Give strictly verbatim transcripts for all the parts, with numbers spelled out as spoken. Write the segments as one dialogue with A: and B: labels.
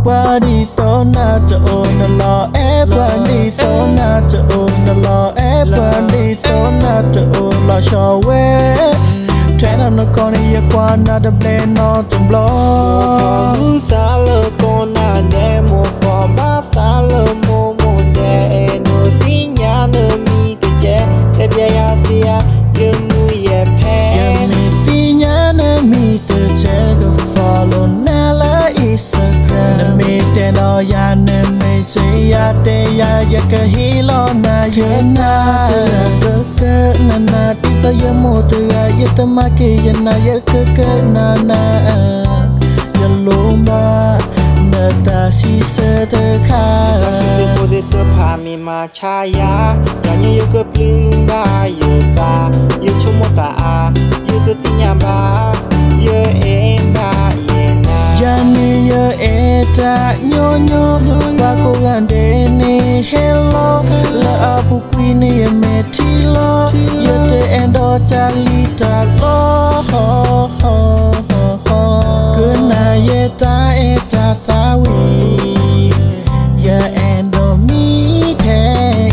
A: qua đi to na cho ôn lo ép qua đi to na cho ôn lo ép qua đi to na cho ôn lo cho quê thế nào nó còn đi qua na đập lên nó trong lo
B: lu xa lơ con na nè một cò ba xa lơ mô mô nè nô tí nhà nơ mi cái chế đẹp ya ya tia yêu nuôi ye pe
A: ya mi tí nhà nơ mi từ chế go follow na la Instagram nơ mi tên đó ya nơ mi chế ya te ya ya cái hi lo na ya na cơ cơ na na tí ta ya mo từ ya ya ta ma ki ya na ya cơ cơ na na ya lomba na ta si se te kha
B: ta si se po de te pha mi ma cha ya ya ni yo cơ plung ba yo za yo chomo ta a yo te ti nya ba yo e ba ye na
A: ya ni yo e ta nyo nyo ba ko gande ni hello la apu queen ni me ti lo yo te endo ta li ta lo ho ho ho good night ye ta e ta ta wi ya endo mi te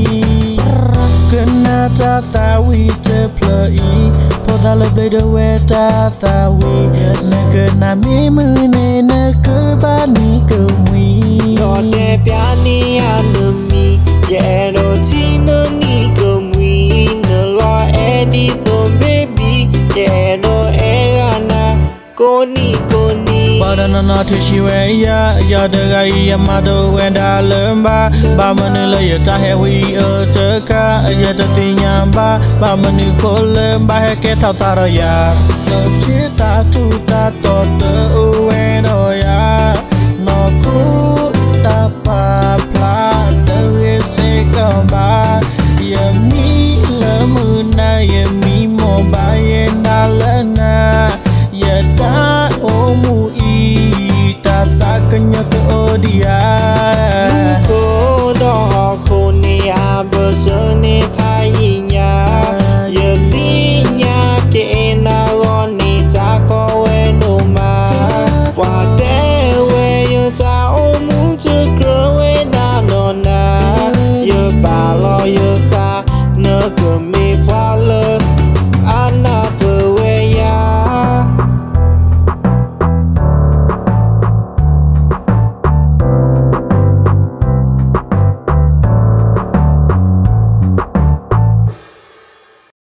A: good night ta ta wi te play po da le play the way ta ta wi na good na mi mu ne na ku ba ni ku mi
B: no te pya ni ya no mi ye no ti no ni ku mi no lo e di so baby ye no e na ko ni ko ni
A: ba da na na thi shi we ya ya de ga ya ma do we da lum ba ba ma nu le ya ta he wi o te ka ya ta ti nya ba ba ma nu ko lum ba he ke thao ta ra ya lo chi ta tu ta to te u we do ya no ku